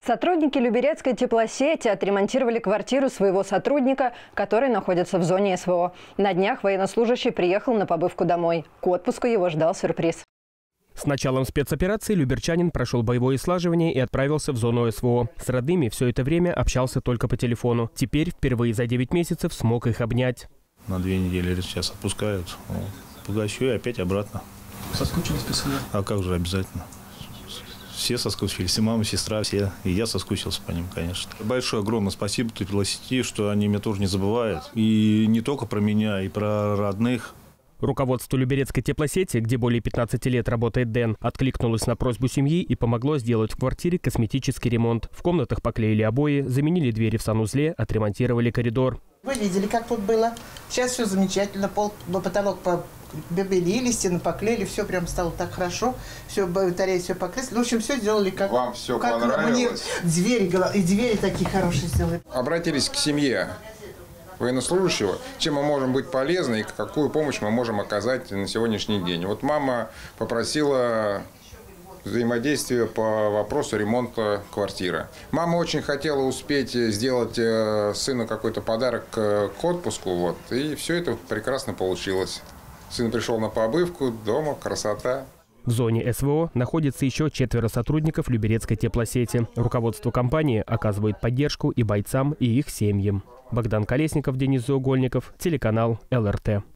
Сотрудники Люберецкой теплосети отремонтировали квартиру своего сотрудника, который находится в зоне СВО. На днях военнослужащий приехал на побывку домой. К отпуску его ждал сюрприз. С началом спецоперации люберчанин прошел боевое слаживание и отправился в зону СВО. С родными все это время общался только по телефону. Теперь впервые за 9 месяцев смог их обнять. На 2 недели сейчас отпускают. Погощу и опять обратно. Соскучились по себе? А как же, обязательно. Все соскучились, и мама, и сестра, все. И я соскучился по ним, конечно. Большое, огромное спасибо теплосети, что они меня тоже не забывают. И не только про меня, и про родных. Руководство Люберецкой теплосети, где более 15 лет работает Дэн, откликнулось на просьбу семьи и помогло сделать в квартире косметический ремонт. В комнатах поклеили обои, заменили двери в санузле, отремонтировали коридор. Вы видели, как тут было? Сейчас все замечательно. Пол, потолок побелили, стены поклеили, все прям стало так хорошо. Все, батареи все покрыли. В общем, все сделали как... Вам все как понравилось? Мне двери такие хорошие сделали. Обратились к семье военнослужащего, чем мы можем быть полезны и какую помощь мы можем оказать на сегодняшний день. Вот мама попросила взаимодействие по вопросу ремонта квартиры. Мама очень хотела успеть сделать сыну какой-то подарок к отпуску, вот, и все это прекрасно получилось. Сын пришел на побывку, дома, красота. В зоне СВО находится еще 4 сотрудников Люберецкой теплосети. Руководство компании оказывает поддержку и бойцам, и их семьям. Богдан Колесников, Денис Заугольников, телеканал ЛРТ.